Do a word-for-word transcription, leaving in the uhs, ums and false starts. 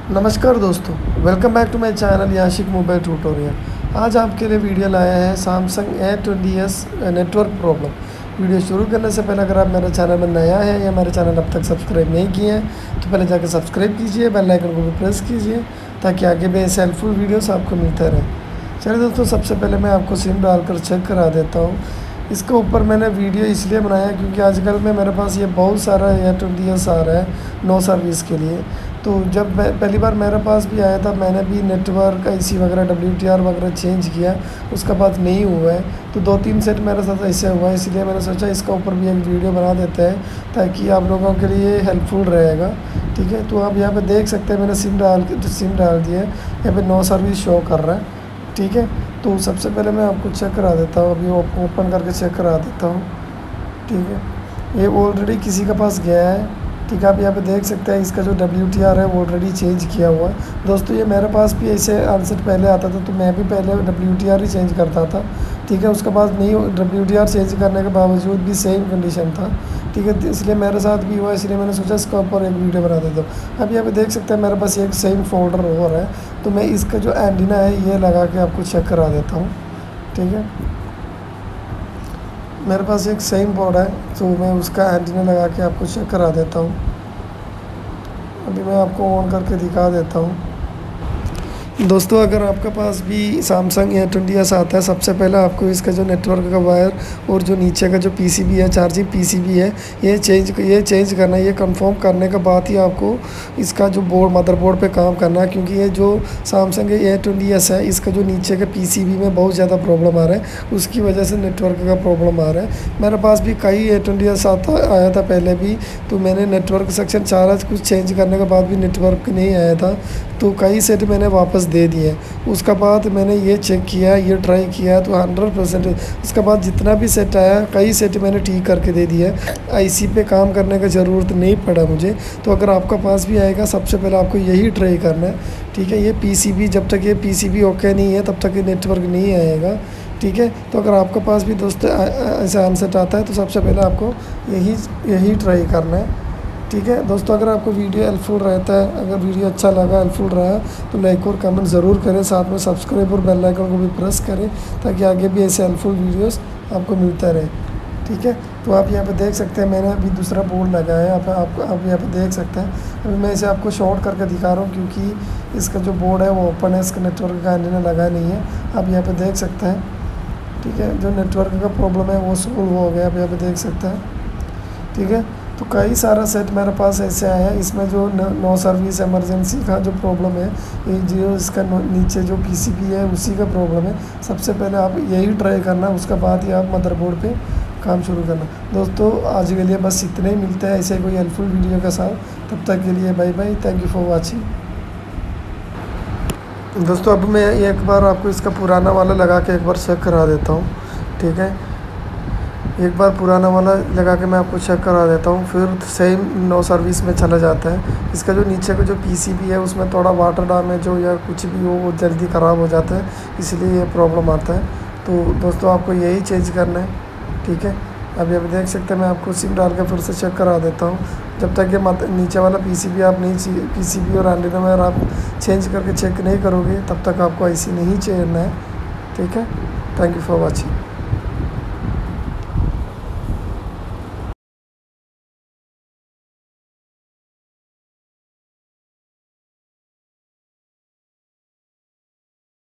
नमस्कार दोस्तों, welcome back to my channel Yashik mobile tutorial. आज आपके लिए वीडियो लाया है Samsung A twenty S network problem. Video शुरू करने से पहले अगर आप मेरे चैनल में नया है या मेरे चैनल अब तक सब्सक्राइब नहीं किए हैं तो पहले जाकर सब्सक्राइब कीजिए, बेल आइकन को भी प्रेस कीजिए ताकि आगे भी ऐसे हेल्पफुल वीडियोस आपको मिलते रहें। चलिए दोस्तों, सबसे पहले मैं आपको सिम डालकर चेक करा देता हूँ। इसके ऊपर मैंने वीडियो इसलिए बनाया क्योंकि आजकल में मेरे पास ये बहुत सारा ए ट्वेंटी एस आ रहा है नो सर्विस के लिए। तो जब मैं पहली बार मेरे पास भी आया था, मैंने भी नेटवर्क आईसी वगैरह डब्ल्यू टी आर वगैरह चेंज किया, उसका बाद नहीं हुआ है। तो दो तीन सेट मेरे साथ ऐसे हुआ है, इसलिए मैंने सोचा इसका ऊपर भी एक वीडियो बना देते हैं ताकि आप लोगों के लिए हेल्पफुल रहेगा। ठीक है, तो आप यहाँ पे देख सकते हैं मैंने सिम डाल के सिम डाल दिया है, यहाँ पे नो सर्विस शो कर रहा है। ठीक है, तो सबसे पहले मैं आपको चेक करा देता हूँ, अभी ओपन करके चेक करा देता हूँ। ठीक है, ये ऑलरेडी किसी के पास गया है। ठीक है, आप यहाँ पे देख सकते हैं इसका जो डब्ल्यू टी आर है वो ऑलरेडी चेंज किया हुआ है। दोस्तों, ये मेरे पास भी ऐसे आंसर पहले आता था, तो मैं भी पहले डब्ल्यू टी आर ही चेंज करता था। ठीक है, उसके बाद नहीं, डब्ल्यू टी आर चेंज करने के बावजूद भी सेम कंडीशन था। ठीक है, इसलिए मेरे साथ भी हुआ, इसलिए मैंने सोचा इसका ऊपर एक वीडियो बना देता हूँ। अब यहाँ पे देख सकते हैं मेरे पास एक सेम फोल्डर और है, तो मैं इसका जो एंटीना है ये लगा के आपको चेक करा देता हूँ। ठीक है, मेरे पास एक सेम बोर्ड है, तो मैं उसका एंटीना लगा के आपको चेक करा देता हूँ। अभी मैं आपको ऑन करके दिखा देता हूँ। दोस्तों, अगर आपके पास भी सैमसंग ए ट्वेंटी एस आता है, सबसे पहले आपको इसका जो नेटवर्क का वायर और जो नीचे का जो पीसीबी है, चार्जिंग पीसीबी है, ये चेंज ये चेंज करना है। ये कंफर्म करने के बाद ही आपको इसका जो बोर्ड मदरबोर्ड पे काम करना है, क्योंकि ये जो सैमसंग ए ट्वेंटी एस है इसका जो नीचे का पीसीबी में बहुत ज़्यादा प्रॉब्लम आ रहा है, उसकी वजह से नेटवर्क का प्रॉब्लम आ रहा है। मेरे पास भी कई ए ट्वेंटी एस आता आया था पहले भी, तो मैंने नेटवर्क सेक्शन सारा कुछ चेंज करने के बाद भी नेटवर्क नहीं आया था, तो कई सेट मैंने वापस दे दिए। उसका बाद मैंने ये चेक किया, ये ट्राई किया, तो हंड्रेड परसेंट उसके बाद जितना भी सेट आया, कई सेट मैंने ठीक करके दे दिया। आईसी पे काम करने का ज़रूरत नहीं पड़ा मुझे। तो अगर आपका पास भी आएगा, सबसे पहले आपको यही ट्राई करना है। ठीक है, ये पीसीबी जब तक ये पीसीबी ओके नहीं है तब तक ये नेटवर्क नहीं आएगा। ठीक है, तो अगर आपके पास भी दोस्त ऐसा आंसर आता है तो सबसे पहले आपको यही यही ट्राई करना है। ठीक है दोस्तों, अगर आपको वीडियो हेल्पफुल रहता है, अगर वीडियो अच्छा लगा, हेल्पफुल रहा, तो लाइक और कमेंट ज़रूर करें, साथ में सब्सक्राइब और बेल आइकन को भी प्रेस करें ताकि आगे भी ऐसे हेल्पफुल वीडियोस आपको मिलते रहे। ठीक है, तो आप यहाँ पे देख सकते हैं मैंने अभी दूसरा बोर्ड लगाया है, आप आप, आप यहाँ पे देख सकते हैं। अभी मैं इसे आपको शॉर्ट करके दिखा रहा हूँ क्योंकि इसका जो बोर्ड है वो ओपन है, इसका नेटवर्क का एंटीना लगा नहीं है। आप यहाँ पर देख सकते हैं। ठीक है, जो नेटवर्क का प्रॉब्लम है वो सोल्व हो गया, आप यहाँ पर देख सकते हैं। ठीक है, तो कई सारा सेट मेरे पास ऐसे आया है, इसमें जो नो सर्विस इमरजेंसी का जो प्रॉब्लम है, ये जो इसका नीचे जो पीसीबी है उसी का प्रॉब्लम है। सबसे पहले आप यही ट्राई करना, उसके बाद ही आप मदरबोर्ड पे काम शुरू करना। दोस्तों, आज के लिए बस इतने ही, मिलते हैं ऐसे कोई हेल्पफुल वीडियो के साथ। तब तक के लिए bye bye, thank you for watching. दोस्तों, अब मैं एक बार आपको इसका पुराना वाला लगा के एक बार चेक करा देता हूँ। ठीक है, एक बार पुराना वाला लगा के मैं आपको चेक करा देता हूँ, फिर सेम नो सर्विस में चला जाता है। इसका जो नीचे का जो पीसीबी है उसमें थोड़ा वाटर डैमेज हो या कुछ भी हो, वो जल्दी ख़राब हो जाता है, इसलिए ये प्रॉब्लम आता है। तो दोस्तों, आपको यही चेंज करना है। ठीक है, अभी अभी देख सकते हैं, मैं आपको सिम डाल के फिर से चेक करा देता हूँ। जब तक ये मत नीचे वाला पीसीबी आप नहीं पीसीबी और एंटीना में आप चेंज करके चेक नहीं करोगे, तब तक आपको आईसी नहीं चेंजना है। ठीक है, थैंक यू फॉर वॉचिंग।